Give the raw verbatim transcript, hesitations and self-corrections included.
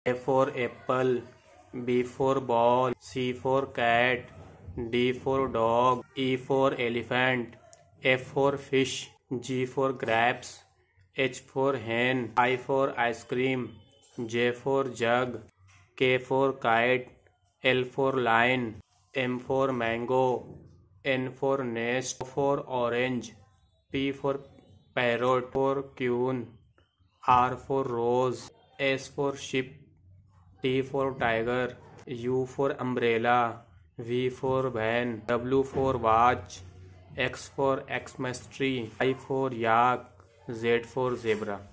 A for apple, B for ball, C for cat, D for dog, E for elephant, F for fish, G for grapes, H for hen, I for ice cream, J for jug, K for kite, L for lion, M for mango, N for nest, O for orange, P for parrot, for queen, R for rose, S for ship, T for tiger, U for umbrella, V for van, W for watch, X for Xmas tree, Y for yak, Z for zebra.